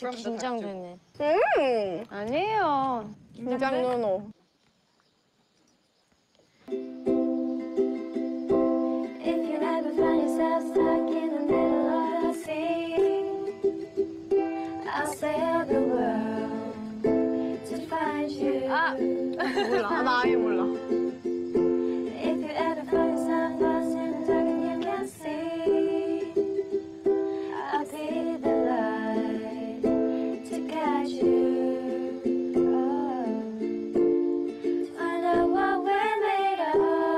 긴장되네. 아니에요. 긴장 누노. If you ever find yourself stuck in the middle of the sea, I'll sail the world to find you. 몰라. 나 아예 몰라. If you ever find yourself lost in the dark and you can't see, I'll be the light to guide you. To find out what we're made of,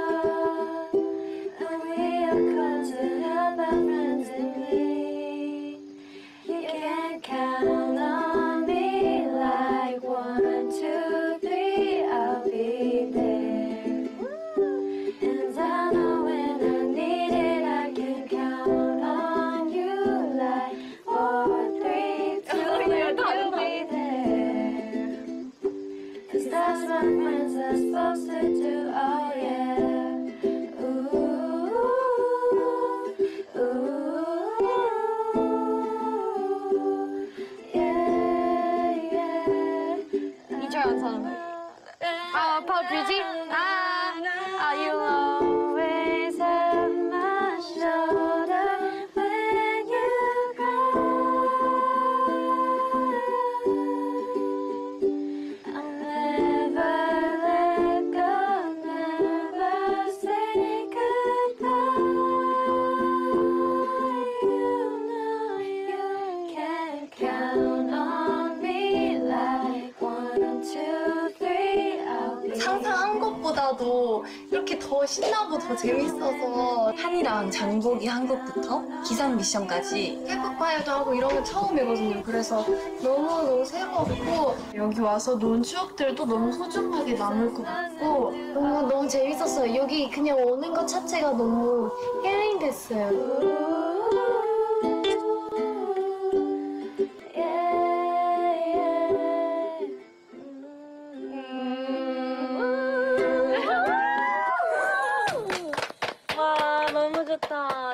and we are called to help our friends in need. You can count on me like 1, 2, 3, I'll be there. And I know when I need it, I can count on you like 4, 3, 2, you'll be there. 'Cause that's what friends are supposed to do, oh yeah. Ooh, ooh, yeah, yeah. 2절 안 사는 거. Paul Beauty? You'll always have my shoulder when you cry. I'll never let go, never say goodbye. You know you can count on me like 1, 2, 3, I'll be 상상한 것보다도 이렇게 더 신나고 더 재밌어서 한이랑 장보기 한 것부터 기상 미션까지 캠프파이어도 하고 이런 거 처음이거든요. 그래서 너무너무 새로웠고 여기 와서 논 추억들도 너무 소중하게 남을 것 같고 너무 재밌었어요. 여기 그냥 오는 것 자체가 너무 힐링됐어요. 와, 너무 좋다.